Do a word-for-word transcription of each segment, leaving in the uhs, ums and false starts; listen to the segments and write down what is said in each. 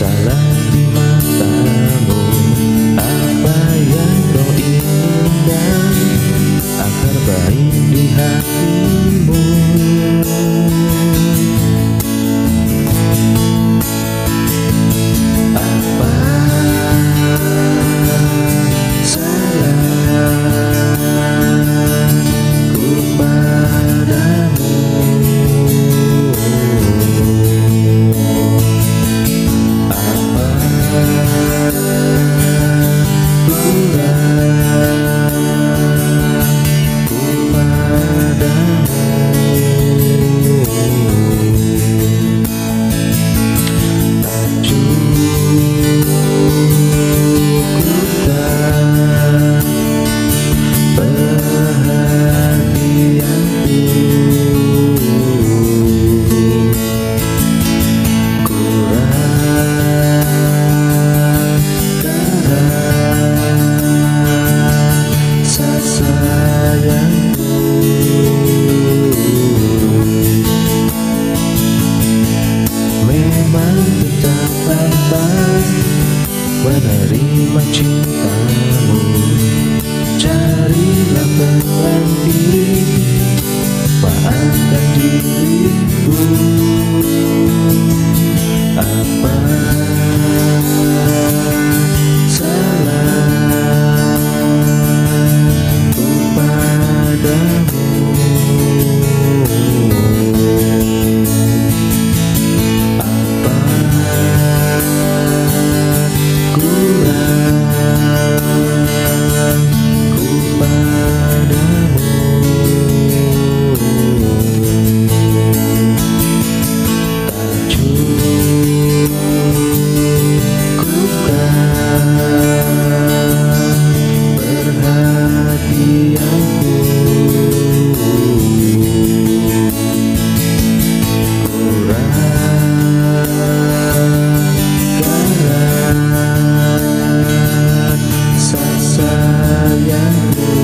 salah di matamu. Apa yang kau inginkan agar baik di hatimu. Apa salahku padamu? Apa kurangku padamu? Tak cukupkan perhatianku, kurang rasa sayangku. Memang kita pantas menerima cintamu. Carilah pengganti, maafkan diriku. Apa salahku padamu? Apa kurangku padamu? Tak cukupkan perhatianku, kurang rasa sayangku.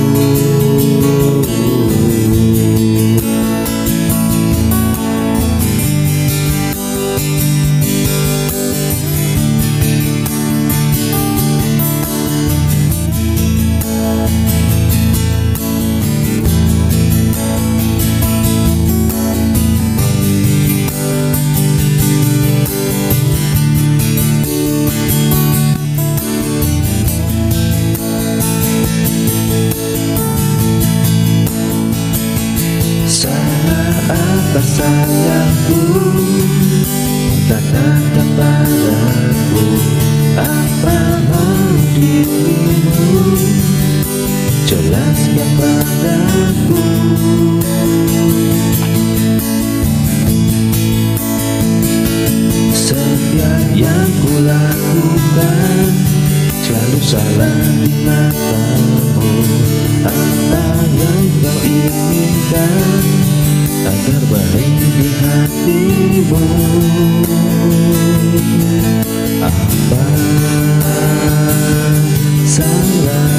Salah apa sayangku katakan padaku. Apa mau dirimu jelaskan padaku. Setiap yang kulakukan selalu salah di matamu. Apa yang kau inginkan agar baik di hatimu. Apa salah